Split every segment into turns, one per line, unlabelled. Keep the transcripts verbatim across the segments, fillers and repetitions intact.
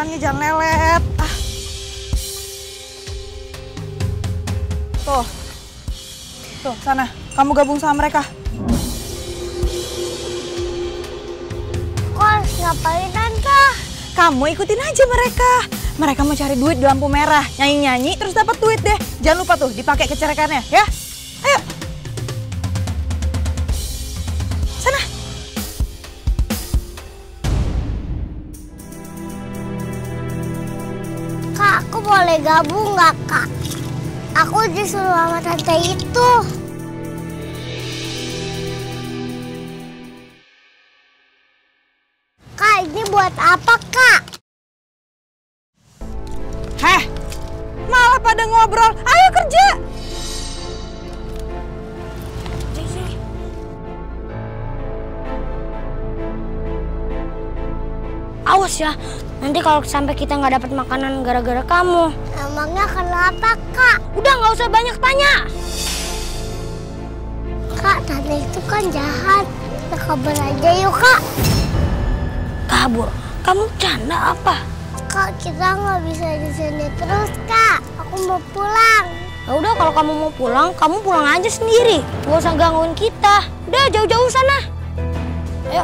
tangannya, jangan lelet. Ah. Tuh, tuh sana, kamu gabung sama mereka.
Kok harus ngapain Tante?
Kamu ikutin aja mereka. Mereka mau cari duit di lampu merah, nyanyi-nyanyi terus dapat duit deh. Jangan lupa tuh dipakai kecerekannya ya. Ayo. Sana.
Kak, aku boleh gabung nggak Kak? Aku disuruh sama tante itu. Kak, ini buat apa Kak?
Heh, malah pada ngobrol. Ayo kerja.
Awas ya, nanti kalau sampai kita nggak dapat makanan gara-gara kamu. Emangnya kenapa Kak? Udah nggak usah banyak tanya. Kak, tante itu kan jahat. Kita kabur aja yuk Kak. Kabur? Kamu canda apa? Kak, kita nggak bisa di sini terus Kak. Aku mau pulang. Ya udah, kalau kamu mau pulang, kamu pulang aja sendiri. Nggak usah gangguin kita. Udah, jauh-jauh sana. Ayo.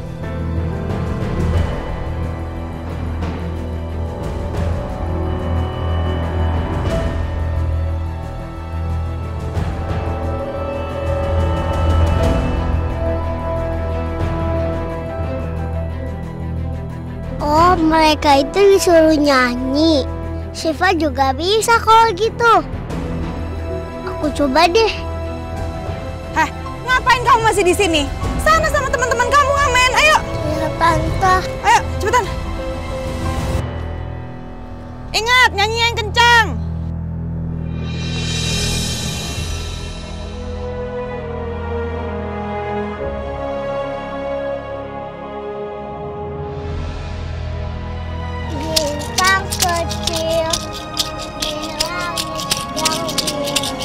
Oh, mereka itu disuruh nyanyi. Syifa juga bisa kalau gitu. Aku coba deh.
Heh, ngapain kamu masih di sini? Sana sama teman-teman kamu ngamen. Ayo.
Ya, Tante.
Ayo, cepetan. Ingat, nyanyi yang kencang.
Bintang kecil di langit yang biru.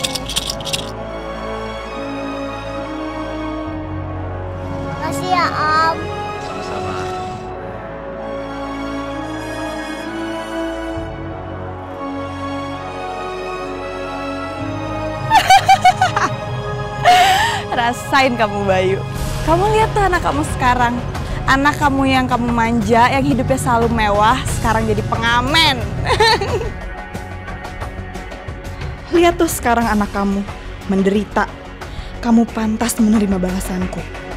Makasih ya Om.
Sama-sama.
Rasain kamu Bayu. Kamu lihat tuh anak kamu sekarang. Anak kamu yang kamu manja, yang hidupnya selalu mewah, sekarang jadi pengamen. Lihat tuh sekarang anak kamu menderita. Kamu pantas menerima balasanku.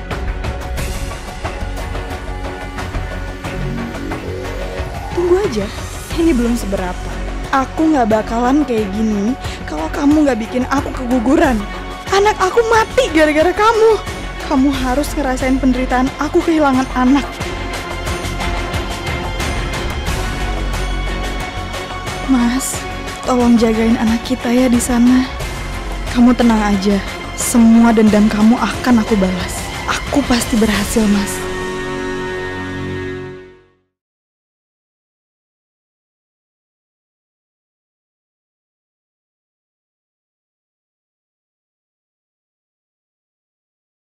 Tunggu aja, ini belum seberapa. Aku gak bakalan kayak gini kalau kamu gak bikin aku keguguran. Anak aku mati gara-gara kamu. Kamu harus ngerasain penderitaan aku kehilangan anak. Mas, tolong jagain anak kita ya di sana. Kamu tenang aja. Semua dendam kamu akan aku balas. Aku pasti berhasil, Mas.